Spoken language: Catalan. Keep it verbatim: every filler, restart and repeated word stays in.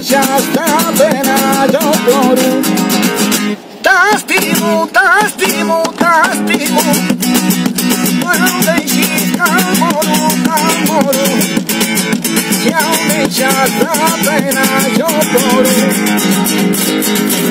deixaste a pena eu choro. T'estimo, t'estimo, t'estimo. Não deixes amoro, amoro. Se eu deixaste a pena eu choro.